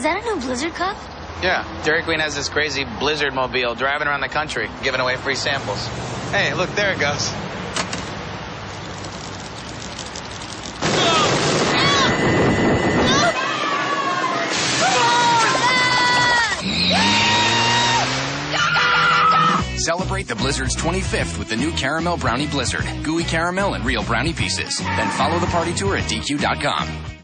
that a new Blizzard cup? Yeah, Dairy Queen has this crazy Blizzard mobile driving around the country, giving away free samples. Hey, look, there it goes. Celebrate the Blizzard's 25th with the new Caramel Brownie Blizzard. Gooey caramel and real brownie pieces. Then follow the party tour at DQ.com.